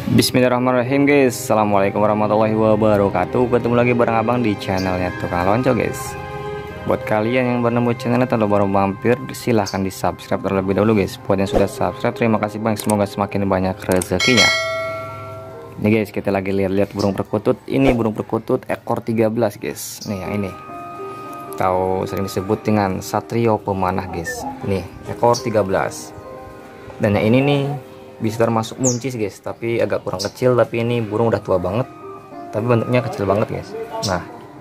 Bismillahirrahmanirrahim guys. Assalamualaikum warahmatullahi wabarakatuh. Ketemu lagi bareng abang di channelnya Tukang Lonco guys. Buat kalian yang baru nemu channelnya atau baru mampir, silahkan di subscribe terlebih dahulu guys. Buat yang sudah subscribe, terima kasih banyak. Semoga semakin banyak rezekinya. Ini guys, kita lagi lihat-lihat burung perkutut. Ini burung perkutut ekor 13 guys. Nih yang ini, atau sering disebut dengan satrio pemanah guys. Nih ekor 13. Dan yang ini nih bisa termasuk muncis guys, tapi agak kurang kecil. Tapi ini burung udah tua banget, tapi bentuknya kecil banget guys. Nah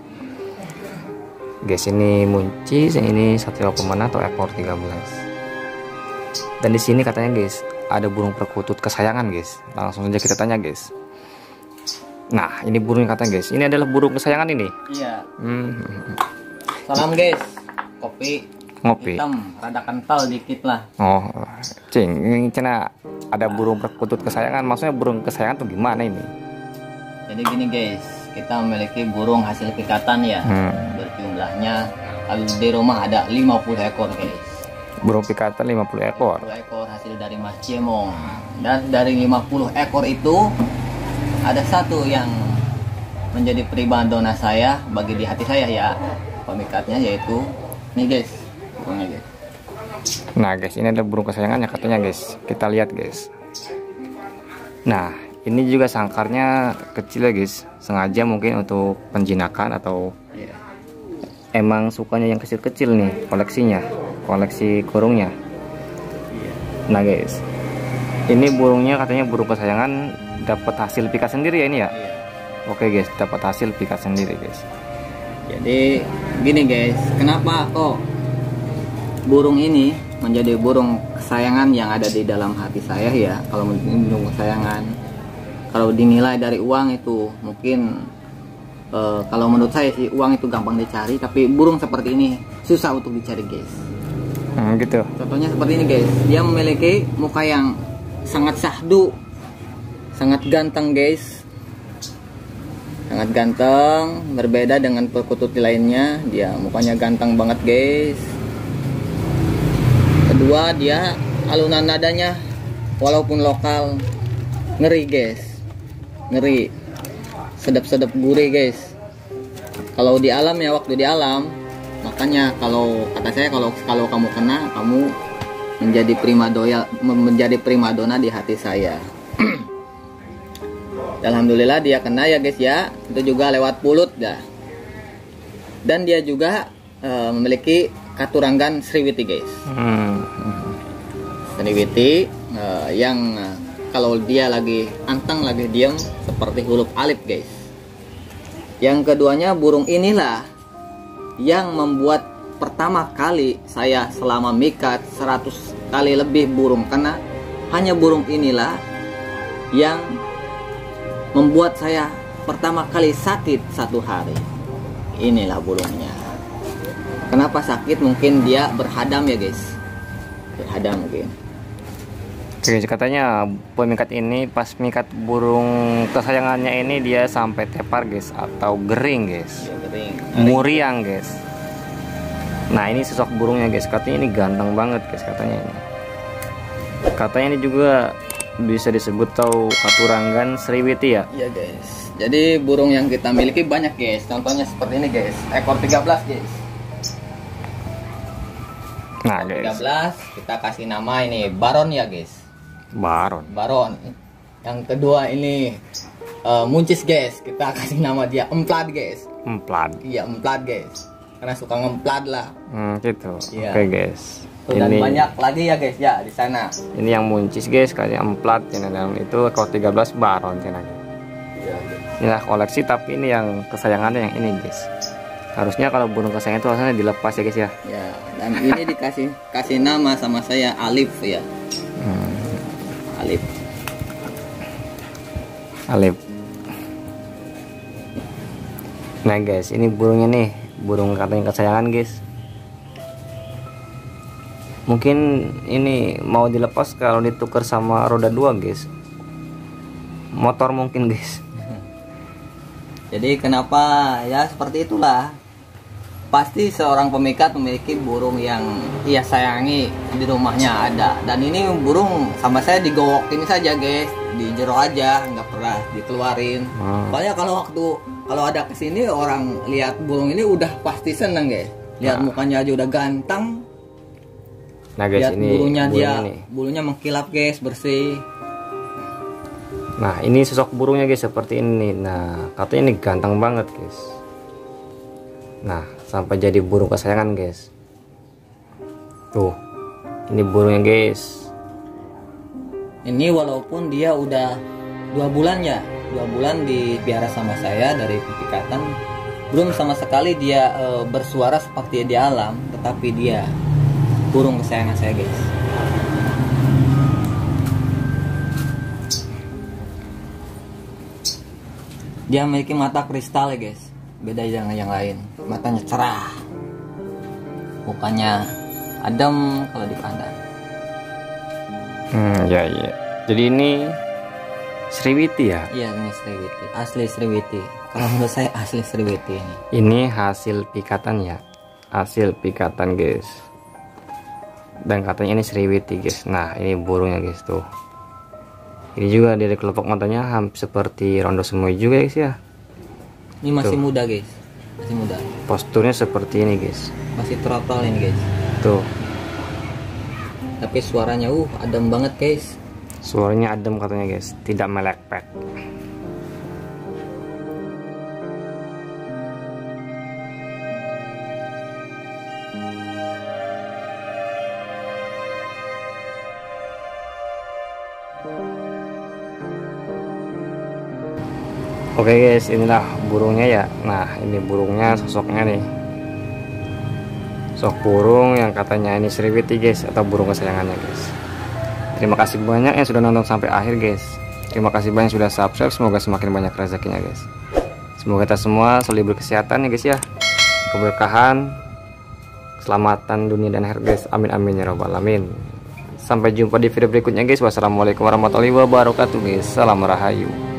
guys, ini muncis, yang ini satrio pemanah atau ekor 13. Dan di sini katanya guys ada burung perkutut kesayangan guys. Langsung saja kita tanya guys. Nah ini burung yang katanya guys, ini adalah burung kesayangan ini. Iya. Salam guys, kopi ngopi hitam rada kental dikit lah. Oh cing, ini cina ada burung perkutut kesayangan. Maksudnya burung kesayangan tuh gimana ini? Jadi gini guys, kita memiliki burung hasil pikatan ya. Berjumlahnya kalau di rumah ada 50 ekor guys. Burung pikatan 50 ekor. 50 ekor hasil dari Mas Cemong. Dan dari 50 ekor itu ada satu yang menjadi pribadona saya bagi di hati saya ya. Pemikatnya yaitu nih guys, burungnya guys. Nah guys, ini ada burung kesayangannya katanya guys. Kita lihat guys. Nah ini juga sangkarnya kecil ya guys, sengaja mungkin untuk penjinakan atau emang sukanya yang kecil-kecil nih koleksinya, koleksi burungnya. Nah guys, ini burungnya katanya burung kesayangan, dapat hasil pikat sendiri ya ini ya. Oke guys, dapat hasil pikat sendiri guys. Jadi gini guys, kenapa kok burung ini menjadi burung kesayangan yang ada di dalam hati saya ya? Kalau burung kesayangan, kalau dinilai dari uang itu mungkin kalau menurut saya sih uang itu gampang dicari, tapi burung seperti ini susah untuk dicari guys. Gitu. Contohnya seperti ini guys, dia memiliki muka yang sangat syahdu, sangat ganteng guys. Sangat ganteng, berbeda dengan perkutut lainnya. Dia mukanya ganteng banget guys. Kedua, dia alunan nadanya walaupun lokal ngeri guys, ngeri, sedap-sedap gurih guys. Kalau di alam ya, waktu di alam, makanya kalau kata saya, kalau kamu kena, kamu menjadi primadona di hati saya. Alhamdulillah dia kena ya guys ya, itu juga lewat pulut dah. Dan dia juga memiliki katuranggan Sriwiti guys. Sriwiti yang kalau dia lagi anteng, lagi diam seperti huruf alif guys. Yang keduanya burung inilah yang membuat pertama kali saya selama mikat 100 kali lebih burung, karena hanya burung inilah yang membuat saya pertama kali sakit satu hari. Inilah burungnya. Kenapa sakit? Mungkin dia berhadam ya guys, berhadam mungkin. Oke, katanya pemikat ini pas mikat burung kesayangannya ini dia sampai tepar guys, atau gering guys, Ya, gering. muriang guys. Nah ini sosok burungnya guys, katanya ini ganteng banget guys katanya ini. Katanya ini juga bisa disebut tahu katuranggan Sriwiti ya. Iya guys. Jadi burung yang kita miliki banyak guys. Contohnya seperti ini guys, ekor 13 guys. Nah guys, 13 kita kasih nama ini Baron ya guys. Baron. Baron. Yang kedua ini muncis guys. Kita kasih nama dia Emplat guys. Emplat. Iya Emplat guys, karena suka ngemplat lah. Gitu. Iya. Oke guys. Dan banyak lagi ya guys ya di sana. Ini yang muncis guys, kayak emplat channel dalam itu ekor 13 Baron channel. Iya, Inilah koleksi, tapi ini yang kesayangannya yang ini guys. Harusnya kalau burung kesayangan itu harusnya dilepas ya guys ya. Ya, dan ini kasih nama sama saya Alif ya. Alif. Alif. Nah guys, ini burungnya nih, burung katanya kesayangan guys. Mungkin ini mau dilepas kalau ditukar sama roda 2 guys, motor mungkin guys. Jadi kenapa ya seperti itulah. Pasti seorang pemikat memiliki burung yang ia sayangi di rumahnya ada. Dan ini burung sama saya digowokin saja guys, di jero aja, nggak pernah dikeluarin. Soalnya kalau ada kesini orang lihat burung ini udah pasti seneng guys. Lihat mukanya aja udah ganteng. Nah guys, lihat ini bulunya mengkilap guys, bersih. Nah ini sosok burungnya guys seperti ini. Nah katanya ini ganteng banget guys. Nah sampai jadi burung kesayangan guys. Tuh, ini burungnya guys. Ini walaupun dia udah 2 bulan ya, 2 bulan dipiara sama saya dari pikatan, belum sama sekali dia bersuara seperti di alam, tetapi dia burung kesayangan saya guys. Dia memiliki mata kristal ya guys, beda dengan yang lain. Matanya cerah, mukanya adem kalau dipandang. Ya. Jadi ini Sriwiti ya? Iya, ini Sriwiti, asli Sriwiti. Kalau menurut saya asli Sriwiti ini. Ini hasil pikatan ya, hasil pikatan guys. Dan katanya ini Sriwiti guys. Nah ini burungnya guys tuh. Ini juga dari kelopak matanya hampir seperti rondo semua juga guys ya. Ini masih tuh. Muda guys, masih muda. Posturnya seperti ini guys. Masih throttle ini guys. Tuh. Tapi suaranya adem banget guys. Suaranya adem katanya guys, tidak melepek. Oke guys, inilah burungnya ya. Nah ini burungnya, sosoknya nih. Sosok burung yang katanya ini Sriwiti guys, atau burung kesayangannya guys. Terima kasih banyak yang sudah nonton sampai akhir guys. Terima kasih banyak sudah subscribe. Semoga semakin banyak rezekinya guys. Semoga kita semua selalu berkesehatan ya guys ya. Keberkahan, keselamatan dunia dan akhirat guys. Amin amin ya robbal alamin. Sampai jumpa di video berikutnya guys. Wassalamualaikum warahmatullahi wabarakatuh guys. Salam rahayu.